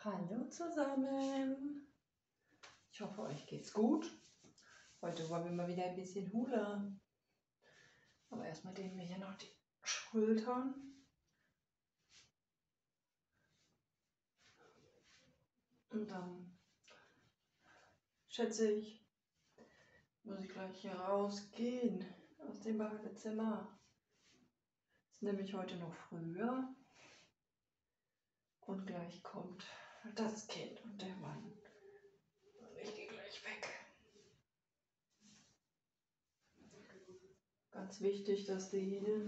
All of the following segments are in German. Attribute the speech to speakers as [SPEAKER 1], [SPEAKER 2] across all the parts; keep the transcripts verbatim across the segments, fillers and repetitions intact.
[SPEAKER 1] Hallo zusammen. Ich hoffe, euch geht's gut. Heute wollen wir mal wieder ein bisschen Hula. Aber erstmal dehnen wir hier noch die Schultern. Und dann schätze ich, muss ich gleich hier rausgehen aus dem Badezimmer. Es ist nämlich heute noch früher. Und gleich kommt das Kind und der Mann. Und ich gehe gleich weg. Ganz wichtig, dass die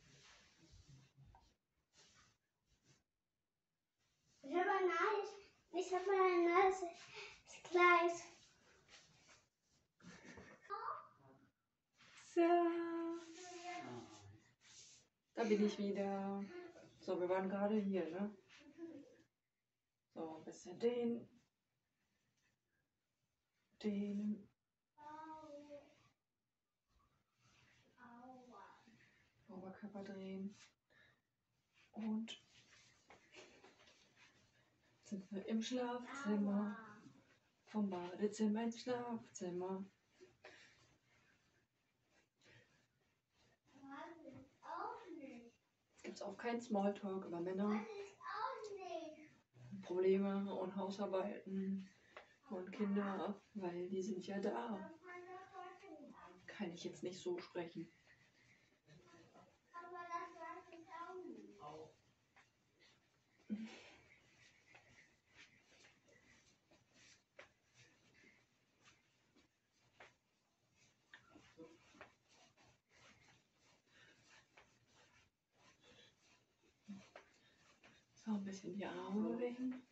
[SPEAKER 2] Ich habe ein neues, ich habe ein neues Kleid.
[SPEAKER 1] So. Da bin ich wieder. So, wir waren gerade hier, ne? So, ein bisschen dehnen. Dehnen. Oberkörper drehen. Und sind wir im Schlafzimmer. Vom Badezimmer ins Schlafzimmer. Es gibt auch keinen Smalltalk über Männer, Probleme und Hausarbeiten und Kinder, weil die sind ja da. Kann ich jetzt nicht so sprechen. So, ein bisschen die Arme bewegen.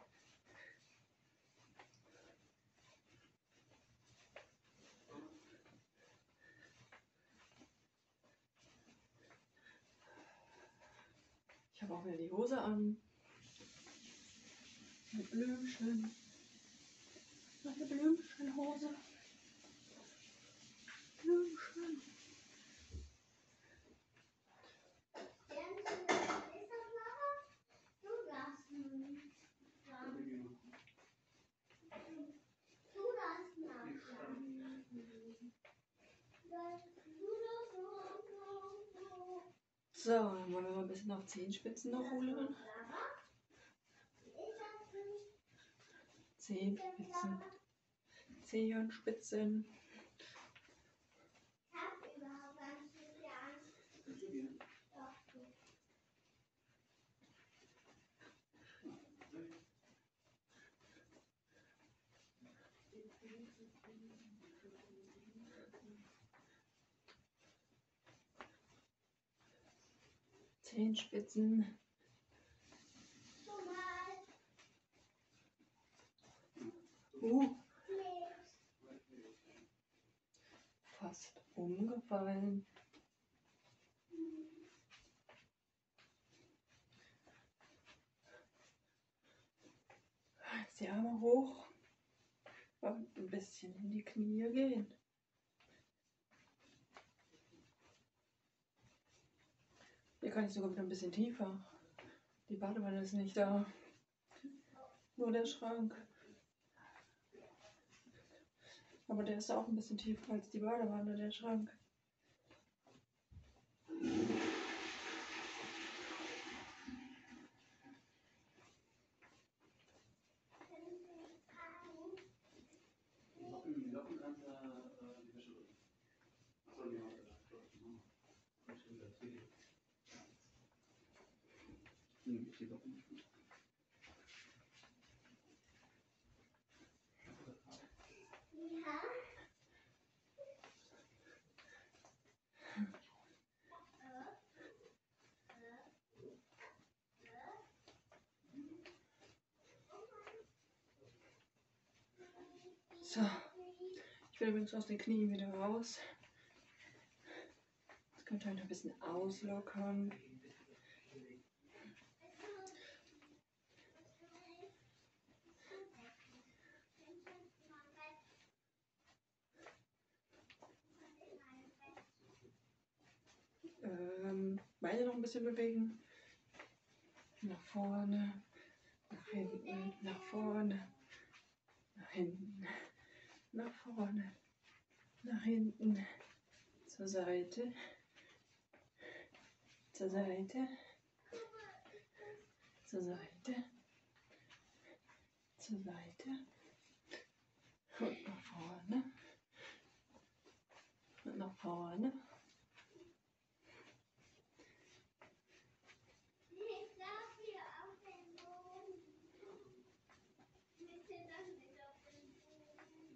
[SPEAKER 1] Ich habe auch wieder die Hose an. Mit Blümchen. Eine Blümchenhose. Blümchen. So, dann wollen wir mal ein bisschen auf Zehenspitzen noch holen. Zehenspitzen. Zehenspitzen. Zehenspitzen. Uh. Fast umgefallen. Jetzt die Arme hoch und ein bisschen in die Knie gehen. Hier kann ich sogar wieder ein bisschen tiefer. Die Badewanne ist nicht da. Nur der Schrank. Aber der ist auch ein bisschen tiefer als die Badewanne, der Schrank. So, ich will übrigens aus den Knien wieder raus. Das könnte halt ein bisschen auslockern. Ähm, Beine noch ein bisschen bewegen. Nach vorne, nach hinten, nach vorne, nach hinten, nach vorne, nach hinten, zur Seite, zur Seite, zur Seite, zur Seite und nach vorne und nach vorne.
[SPEAKER 2] Ich darf hier auf den Boden. Bitte das nicht auf den Boden.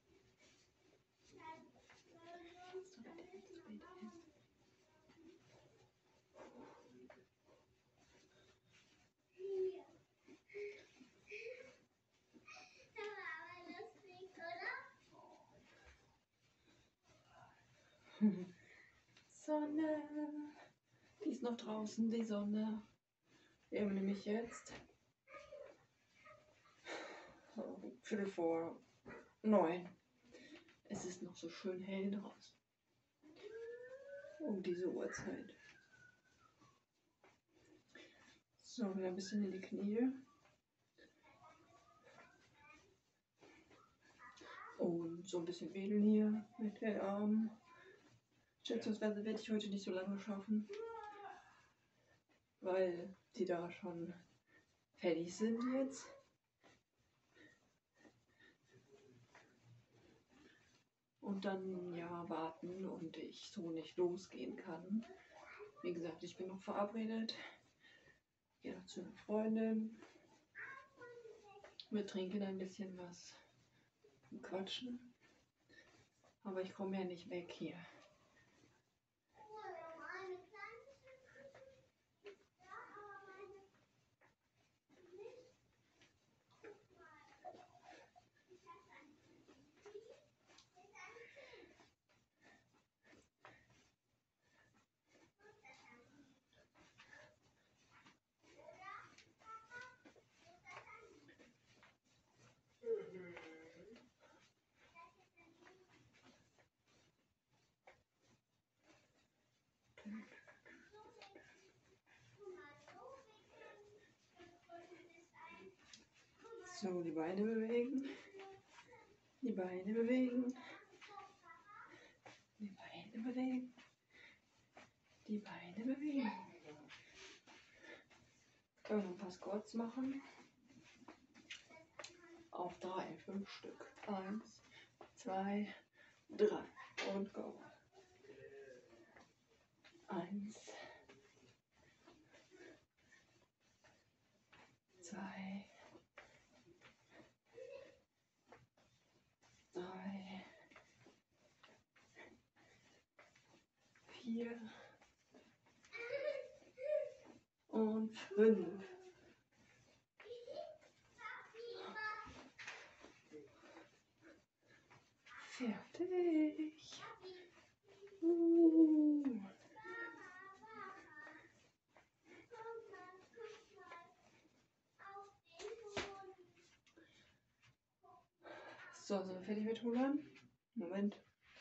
[SPEAKER 1] So, bitte ins Bild hin.
[SPEAKER 2] Hier. Das war aber lustig, oder?
[SPEAKER 1] Sonne, die ist noch draußen, die Sonne. Wir haben nämlich jetzt Viertel vor neun. Es ist noch so schön hell draußen. Um diese Uhrzeit. So, wieder ein bisschen in die Knie. Und so ein bisschen wedeln hier mit den Armen. Schätzungsweise werde ich heute nicht so lange schaffen, weil die da schon fertig sind jetzt. Und dann ja warten und ich so nicht losgehen kann. Wie gesagt, ich bin noch verabredet. Gehe noch zu einer Freundin. Wir trinken ein bisschen was und quatschen. Aber ich komme ja nicht weg hier. So, die Beine bewegen. Die Beine bewegen. Die Beine bewegen. Die Beine bewegen. Können wir noch ein paar Squats machen. Auf drei, fünf Stück. Eins, zwei, drei. Und go. Eins. Zwei. Drei. Vier. Und fünf. Fertig. Uh. So, sind wir fertig mit Hulan? Moment.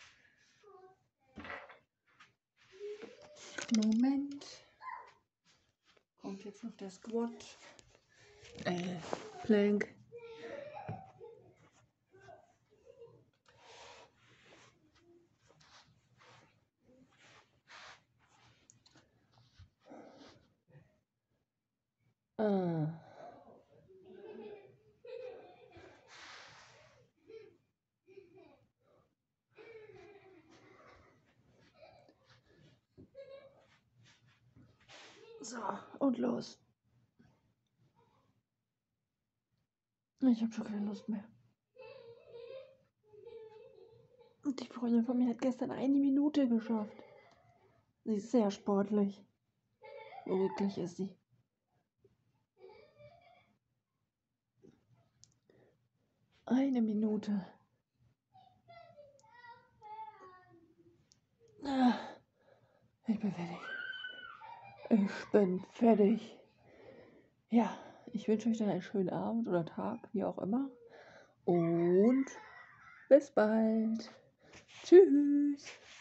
[SPEAKER 1] Moment. Kommt jetzt noch der Squat. Äh, Plank. Ah. So, und los. Ich habe schon keine Lust mehr. Und die Freundin von mir hat gestern eine Minute geschafft. Sie ist sehr sportlich. Wirklich ist sie. Eine Minute. Ah, ich bin fertig. Ich bin fertig. Ja, ich wünsche euch dann einen schönen Abend oder Tag, wie auch immer. Und bis bald. Tschüss.